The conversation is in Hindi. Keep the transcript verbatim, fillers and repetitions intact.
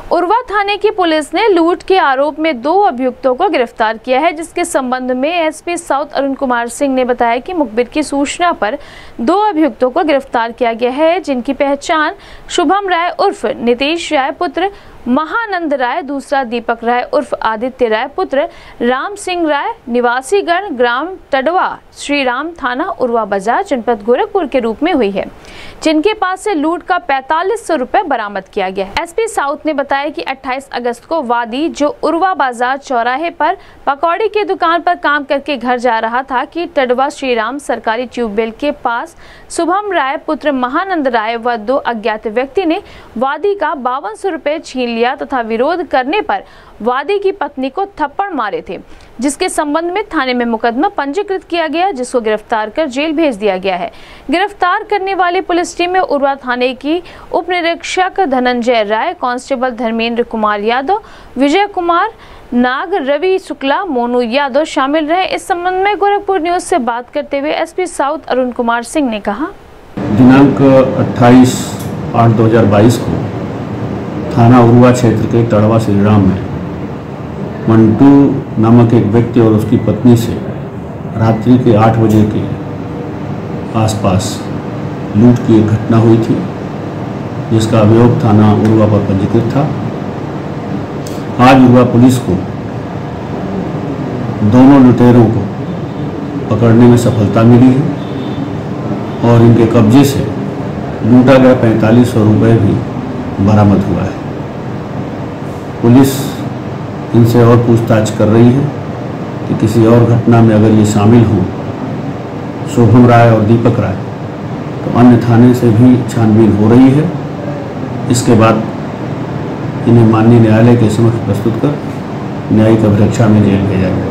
उरवा थाने की पुलिस ने लूट के आरोप में दो अभियुक्तों को गिरफ्तार किया है, जिसके संबंध में एसपी साउथ अरुण कुमार सिंह ने बताया कि मुखबिर की सूचना पर दो अभियुक्तों को गिरफ्तार किया गया है, जिनकी पहचान शुभम राय उर्फ नीतीश राय पुत्र महानंद राय, दूसरा दीपक राय उर्फ आदित्य राय पुत्र राम सिंह राय, निवासी गण ग्राम टडवा, श्री राम थाना उरवा बाजार, जनपद गोरखपुर के रूप में हुई है, जिनके पास से लूट का पैंतालीस सौ रुपए बरामद किया गया है। एसपी साउथ ने बताया कि अट्ठाईस अगस्त को वादी, जो उरवा बाजार चौराहे पर पकौड़ी की दुकान पर काम करके घर जा रहा था, कि टडवा श्री राम सरकारी ट्यूबवेल के पास शुभम राय पुत्र महानंद राय व दो अज्ञात व्यक्ति ने वादी का बावन सौ रुपए छीन लिया तथा विरोध करने पर वादी की पत्नी को थप्पड़ मारे थे, जिसके संबंध में थाने में मुकदमा पंजीकृत किया गया, जिसको गिरफ्तार कर जेल भेज दिया गया है। गिरफ्तार करने वाली पुलिस टीम में उरवा थाने की उप निरीक्षक धनंजय राय, कांस्टेबल धर्मेंद्र कुमार यादव, विजय कुमार नाग, रवि शुक्ला, मोनू यादव शामिल रहे। इस संबंध में गोरखपुर न्यूज से बात करते हुए एसपी साउथ अरुण कुमार सिंह ने कहा, दिनांक अट्ठाईस आठ दो हजार बाईस को थाना उरवा क्षेत्र के टडवा श्री राम में मंटू नामक एक व्यक्ति और उसकी पत्नी से रात्रि के आठ बजे के आसपास लूट की एक घटना हुई थी, जिसका अभियोग थाना उरवा पर पंजीकृत था। आज उरवा पुलिस को दोनों लुटेरों को पकड़ने में सफलता मिली है और इनके कब्जे से लूटा गया पैंतालीस सौ रुपये भी बरामद हुआ है। पुलिस इनसे और पूछताछ कर रही है कि किसी और घटना में अगर ये शामिल हों, शुभम राय और दीपक राय, तो अन्य थाने से भी छानबीन हो रही है। इसके बाद इन्हें माननीय न्यायालय के समक्ष प्रस्तुत कर न्यायिक अभिरक्षा में जेल भेजा गया।